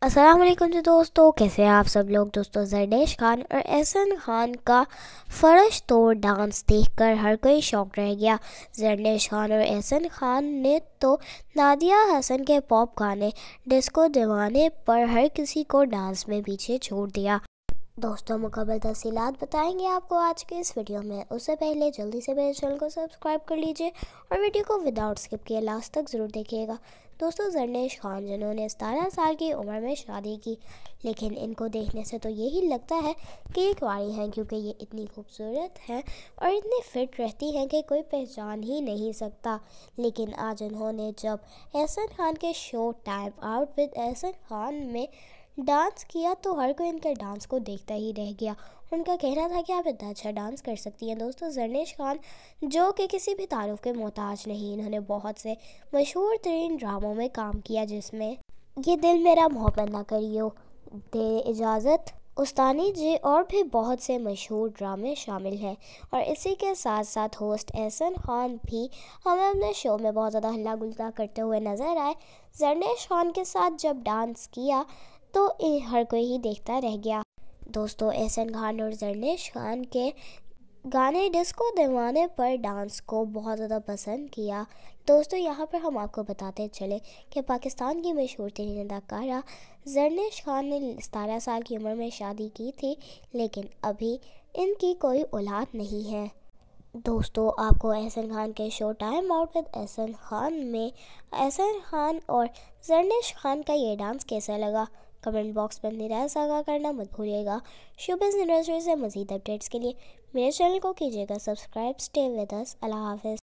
अस्सलाम वालेकुम जी दोस्तों, कैसे हैं आप सब लोग। दोस्तों, जरनीश खान और एहसन खान का फ़र्श तोड़ डांस देखकर हर कोई शौक रह गया। जरनीश खान और एहसन खान ने तो नादिया हसन के पॉप गाने डिस्को दीवाने पर हर किसी को डांस में पीछे छोड़ दिया। दोस्तों, मुकम्मल तफसीलात बताएंगे आपको आज के इस वीडियो में। उससे पहले जल्दी से मेरे चैनल को सब्सक्राइब कर लीजिए और वीडियो को विदाउट स्किप किए लास्ट तक ज़रूर देखिएगा। दोस्तों, जरनीश खान जिन्होंने 17 साल की उम्र में शादी की, लेकिन इनको देखने से तो यही लगता है कि ये कुंवारी हैं, क्योंकि ये इतनी खूबसूरत हैं और इतनी फिट रहती हैं कि कोई पहचान ही नहीं सकता। लेकिन आज उन्होंने जब एहसन खान के show time out with Ehsan Khan में डांस किया तो हर कोई इनके डांस को देखता ही रह गया। उनका कहना था कि आप इतना अच्छा डांस कर सकती हैं। दोस्तों, जरनीश खान जो कि किसी भी तारुफ के मोहताज नहीं, इन्होंने बहुत से मशहूर तरीन ड्रामों में काम किया, जिसमें ये दिल मेरा मोहब्बत ना करियो, दे इजाज़त, उस्तानी जी और भी बहुत से मशहूर ड्रामे शामिल हैं। और इसी के साथ साथ होस्ट एहसन खान भी हमें अपने शो में बहुत ज़्यादा हल्ला गुल्ला करते हुए नज़र आए। जरनीश खान के साथ जब डांस किया तो हर कोई ही देखता रह गया। दोस्तों, एहसन खान और जरनीश खान के गाने डिस्को दीवाने पर डांस को बहुत ज़्यादा पसंद किया। दोस्तों, यहाँ पर हम आपको बताते चले कि पाकिस्तान की मशहूर तरीन अदाकारा जरनीश खान ने 17 साल की उम्र में शादी की थी, लेकिन अभी इनकी कोई औलाद नहीं है। दोस्तों, आपको एहसन खान के show time out with Ehsan Khan में एहसन खान और जरनीश खान का ये डांस कैसा लगा, कमेंट बॉक्स में अपनी राय साझा करना मत भूलिएगा। शोबिज़ इंडस्ट्री से मज़ीद अपडेट्स के लिए मेरे चैनल को कीजिएगा सब्सक्राइब। Stay with us. अल्लाह हाफ़िज़।